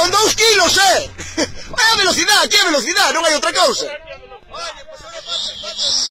con 2 kilos, Hai a velocidade, non hai outra cousa.